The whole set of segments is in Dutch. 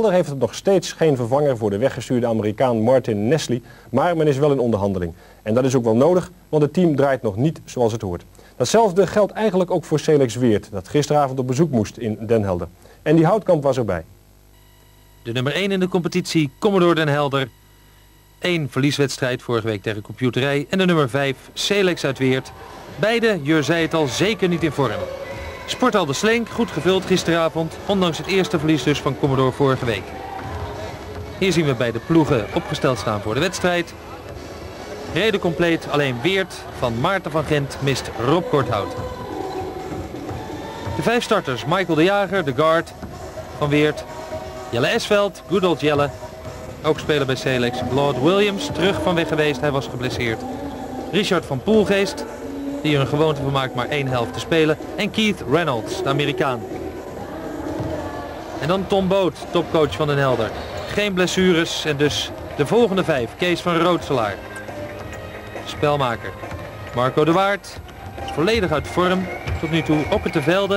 Helder heeft het nog steeds geen vervanger voor de weggestuurde Amerikaan Martin Nestle, maar men is wel in onderhandeling. En dat is ook wel nodig, want het team draait nog niet zoals het hoort. Datzelfde geldt eigenlijk ook voor Selex Weert, dat gisteravond op bezoek moest in Den Helder. En die Houtkamp was erbij. De nummer 1 in de competitie, Commodore Den Helder. 1 verlieswedstrijd vorige week tegen Computerij. En de nummer 5, Selex uit Weert. Beide, Jur zei het al, zeker niet in vorm. Sporthal de Slenk, goed gevuld gisteravond, ondanks het eerste verlies dus van Commodore vorige week. Hier zien we beide ploegen opgesteld staan voor de wedstrijd. Reden compleet, alleen Weert van Maarten van Gent mist Rob Korthout. De 5 starters, Michael de Jager, de guard van Weert. Jelle Esveld, good old Jelle, ook speler bij Selex. Claude Williams, terug van weg geweest, hij was geblesseerd. Richard van Poelgeest, die er een gewoonte van maakt maar 1 helft te spelen. En Keith Reynolds, de Amerikaan. En dan Tom Boot, topcoach van Den Helder. Geen blessures en dus de volgende 5. Kees van Roodselaar, spelmaker. Marco de Waard, volledig uit vorm tot nu toe, op het Velde.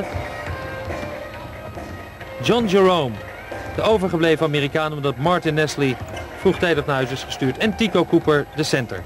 John Jerome, de overgebleven Amerikaan omdat Martin Nestle vroegtijdig naar huis is gestuurd. En Tico Cooper, de center.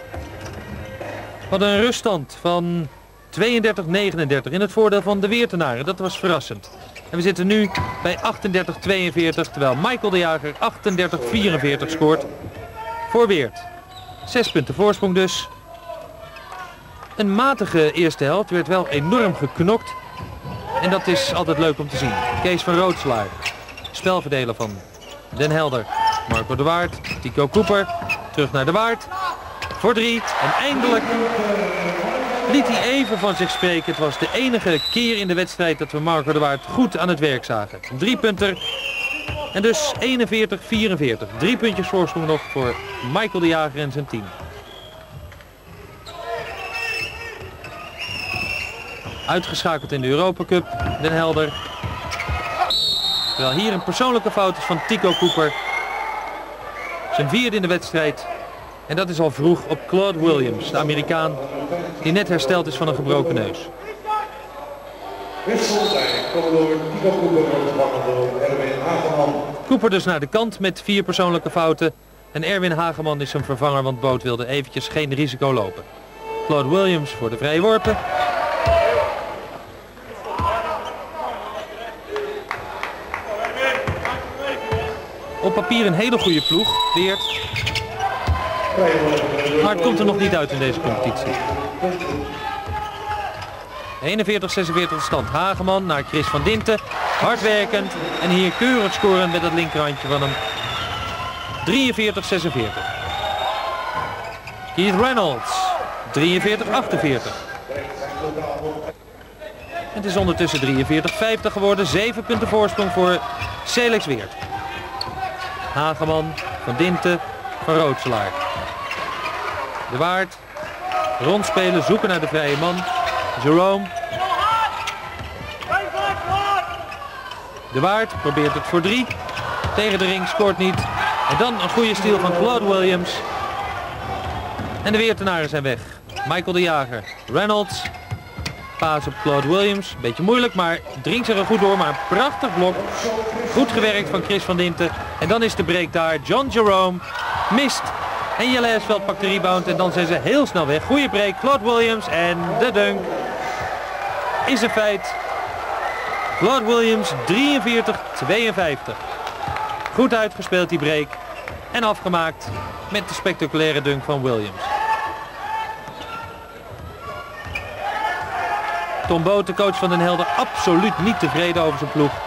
We hadden een ruststand van 32-39 in het voordeel van de Weertenaren. Dat was verrassend. En we zitten nu bij 38-42, terwijl Michael de Jager 38-44 scoort voor Weert. 6 punten voorsprong dus. Een matige eerste helft, werd wel enorm geknokt. En dat is altijd leuk om te zien. Kees van Roodselaar, spelverdeler van Den Helder. Marco de Waard, Tico Cooper, terug naar de Waard. Voor 3 en eindelijk liet hij even van zich spreken. Het was de enige keer in de wedstrijd dat we Marco de Waard goed aan het werk zagen. 3 punter en dus 41-44. 3 puntjes voorsprong nog voor Michael de Jager en zijn team. Uitgeschakeld in de Europa Cup, Den Helder. Terwijl hier een persoonlijke fout is van Tico Cooper. Zijn 4e in de wedstrijd. En dat is al vroeg op Claude Williams, de Amerikaan, die net hersteld is van een gebroken neus. Cooper dus naar de kant met 4 persoonlijke fouten. En Erwin Hageman is zijn vervanger, want Boot wilde eventjes geen risico lopen. Claude Williams voor de vrije worpen. Op papier een hele goede ploeg, Weert. Maar het komt er nog niet uit in deze competitie. 41-46 de stand. Hageman naar Chris van Dinten. Hardwerkend en hier keurig scoren met het linkerhandje van hem. 43-46. Keith Reynolds. 43-48. Het is ondertussen 43-50 geworden. 7 punten voorsprong voor Selex Weert. Hageman, Van Dinten, Van Roodselaar. De Waard, rondspelen, zoeken naar de vrije man. Jerome. De Waard probeert het voor 3. Tegen de ring, scoort niet. En dan een goede steal van Claude Williams. En de Weertenaren zijn weg. Michael de Jager, Reynolds. Paas op Claude Williams. Beetje moeilijk, maar dringt zich er goed door. Maar een prachtig blok. Goed gewerkt van Chris van Dinten. En dan is de break daar. John Jerome mist. En Jelle Esveld pakt de rebound. En dan zijn ze heel snel weg. Goeie break. Claude Williams en de dunk is een feit. Claude Williams 43-52. Goed uitgespeeld die break. En afgemaakt met de spectaculaire dunk van Williams. Tom Boot, de coach van Den Helder, absoluut niet tevreden over zijn ploeg.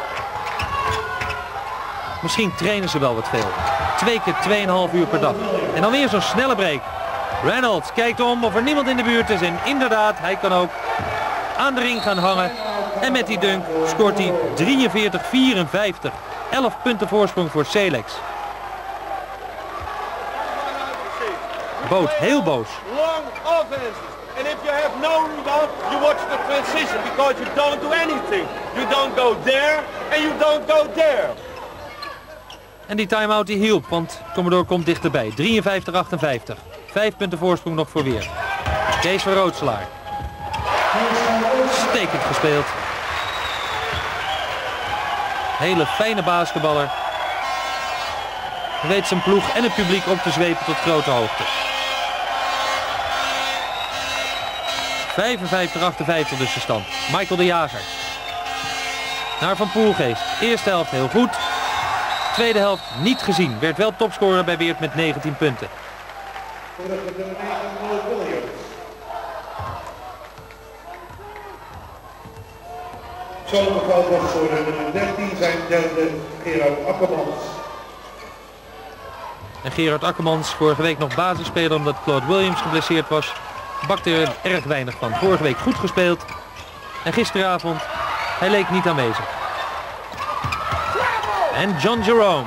Misschien trainen ze wel wat veel. 2 keer 2,5 uur per dag. En dan weer zo'n snelle break. Reynolds kijkt om of er niemand in de buurt is. En inderdaad, hij kan ook aan de ring gaan hangen. En met die dunk scoort hij 43-54. 11 punten voorsprong voor Selex. Boot, heel boos. Long offense. And if you have no rebound, you watch the transition because you don't do anything. You don't go there and you don't go there. En die time-out die hielp, want Commodore komt dichterbij. 53-58. 5 punten voorsprong nog voor Weert. Kees van Roodselaar. Stekend gespeeld. Hele fijne basketballer. weet zijn ploeg en het publiek op te zwepen tot grote hoogte. 55-58 dus de stand. Michael de Jager. Naar Van Poelgeest. Eerste helft heel goed. Tweede helft niet gezien. Werd wel topscorer bij Weert met 19 punten. Zo'n geval was voor de nummer 13 zijn derde Gerard Akkermans. En Gerard Akkermans, vorige week nog basisspeler omdat Claude Williams geblesseerd was, bakte er erg weinig van. Vorige week goed gespeeld en gisteravond, hij leek niet aanwezig. En John Jerome.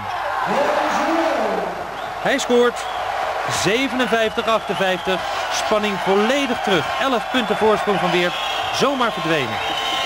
Hij scoort 57-58. Spanning volledig terug. 11 punten voorsprong van Weert. Zomaar verdwenen.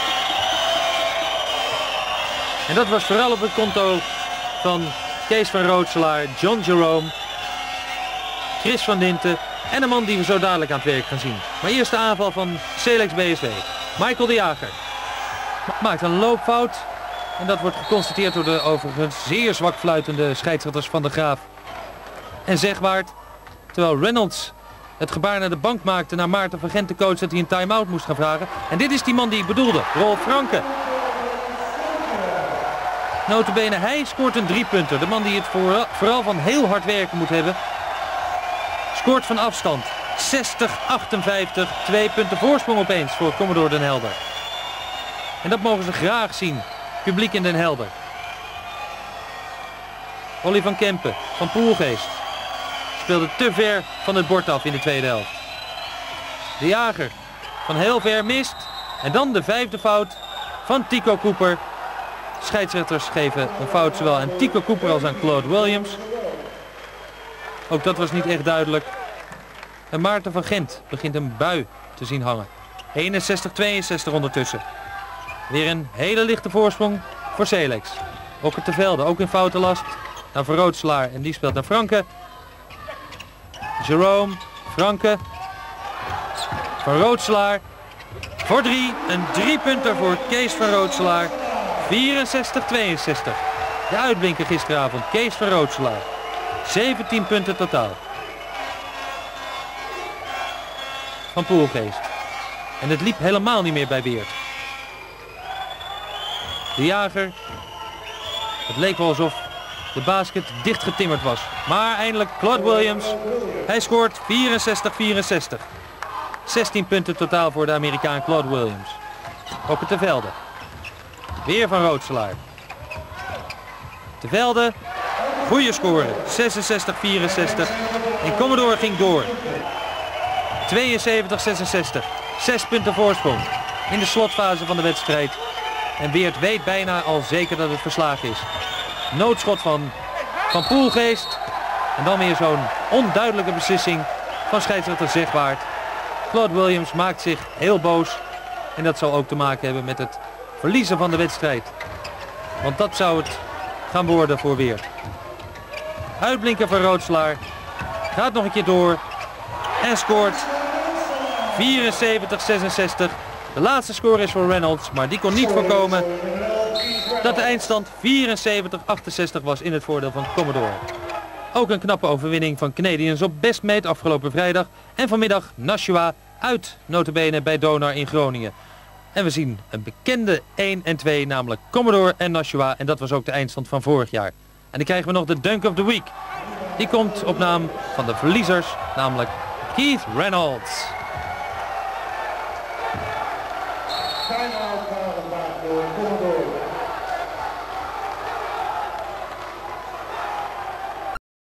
En dat was vooral op het konto van Kees van Rootselaar, John Jerome, Chris van Dinten en een man die we zo dadelijk aan het werk gaan zien. Maar eerst de aanval van Selex BSW. Michael de Jager maakt een loopfout. En dat wordt geconstateerd door de overigens zeer zwak fluitende scheidsrechters Van der Graaf en Zegwaard. Terwijl Reynolds het gebaar naar de bank maakte naar Maarten van Gent, de coach, dat hij een time-out moest gaan vragen. En dit is die man die ik bedoelde, Rolf Franke. Nota bene, hij scoort een 3-punter. De man die het vooral van heel hard werken moet hebben. Scoort van afstand. 60-58. 2 punten voorsprong opeens voor Commodore Den Helder. En dat mogen ze graag zien. Publiek in Den Helder. Olly van Kempen van Poelgeest speelde te ver van het bord af in de tweede helft. De Jager van heel ver mist. En dan de vijfde fout van Tico Cooper. Scheidsrechters geven een fout zowel aan Tico Cooper als aan Claude Williams. Ook dat was niet echt duidelijk. En Maarten van Gent begint een bui te zien hangen. 61-62 ondertussen. Weer een hele lichte voorsprong voor Selex. Okker te Velde ook in foutenlast. Naar Van Rootselaar en die speelt naar Franke. Jerome, Franke. Van Rootselaar voor 3. Een 3-punter voor Kees van Rootselaar. 64-62. De uitblinker gisteravond, Kees van Rootselaar. 17 punten totaal. Van Poelgeest. En het liep helemaal niet meer bij Weert. De Jager. Het leek wel alsof de basket dicht getimmerd was. Maar eindelijk Claude Williams. Hij scoort 64-64. 16 punten totaal voor de Amerikaan Claude Williams. Okker te Velde. Weer Van Rootselaar. Te Velde. Goeie score. 66-64. En Commodore ging door. 72-66. 6 punten voorsprong. In de slotfase van de wedstrijd. En Weert weet bijna al zeker dat het verslagen is. Noodschot van Poelgeest. En dan weer zo'n onduidelijke beslissing van scheidsrechter Zegwaard. Claude Williams maakt zich heel boos. En dat zal ook te maken hebben met het verliezen van de wedstrijd. Want dat zou het gaan worden voor Weert. Uitblinker van Rootselaar. Gaat nog een keer door. En scoort 74-66. De laatste score is voor Reynolds. Maar die kon niet voorkomen dat de eindstand 74-68 was in het voordeel van Commodore. Ook een knappe overwinning van Canadiens op Bestmeet afgelopen vrijdag. En vanmiddag Nashua uit nota bene bij Donar in Groningen. En we zien een bekende 1 en 2, namelijk Commodore en Nashua. En dat was ook de eindstand van vorig jaar. En dan krijgen we nog de Dunk of the Week. Die komt op naam van de verliezers, namelijk Keith Reynolds. Time-out door Commodore.